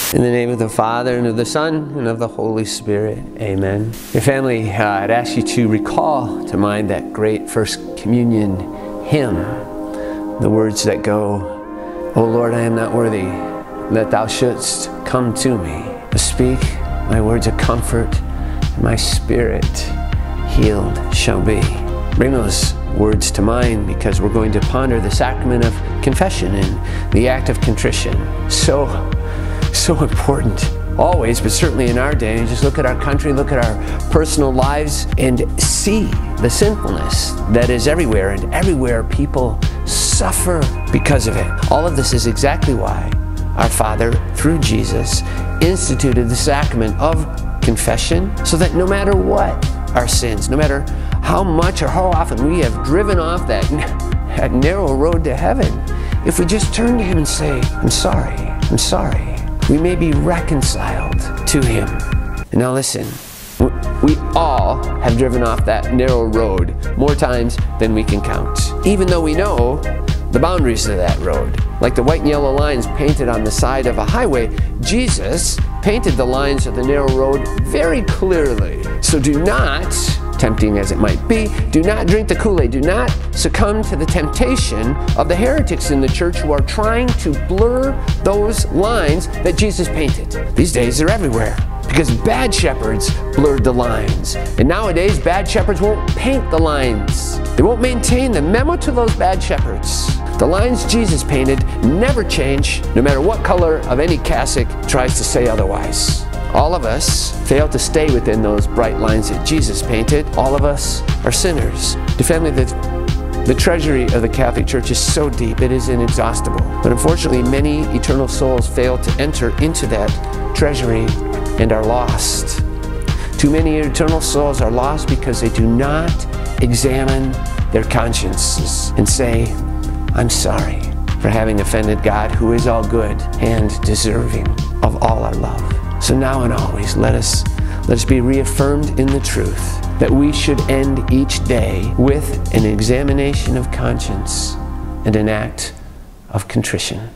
In the name of the Father, and of the Son, and of the Holy Spirit. Amen. Your family, I'd ask you to recall to mind that great First Communion hymn. The words that go, "O Lord, I am not worthy that thou shouldst come to me. But speak my words of comfort, and my spirit healed shall be." Bring those words to mind, because we're going to ponder the sacrament of confession and the act of contrition. So important, always, but certainly in our day. Just look at our country, look at our personal lives, and see the sinfulness that is everywhere, and everywhere people suffer because of it. All of this is exactly why our Father, through Jesus, instituted the sacrament of confession, so that no matter what our sins, no matter how much or how often we have driven off that narrow road to heaven, if we just turn to Him and say, I'm sorry, we may be reconciled to Him. And now listen, we all have driven off that narrow road more times than we can count, even though we know the boundaries of that road. Like the white and yellow lines painted on the side of a highway, Jesus painted the lines of the narrow road very clearly. So do not, tempting as it might be, do not drink the Kool-Aid. Do not succumb to the temptation of the heretics in the church who are trying to blur those lines that Jesus painted. These days they're everywhere, because bad shepherds blurred the lines. And nowadays bad shepherds won't paint the lines. They won't maintain them. Memo to those bad shepherds: the lines Jesus painted never change, no matter what color of any cassock tries to say otherwise. All of us fail to stay within those bright lines that Jesus painted. All of us are sinners. The family, the treasury of the Catholic Church is so deep, it is inexhaustible. But unfortunately, many eternal souls fail to enter into that treasury and are lost. Too many eternal souls are lost because they do not examine their consciences and say, I'm sorry for having offended God, who is all good and deserving of all our love. So now and always, let us be reaffirmed in the truth that we should end each day with an examination of conscience and an act of contrition.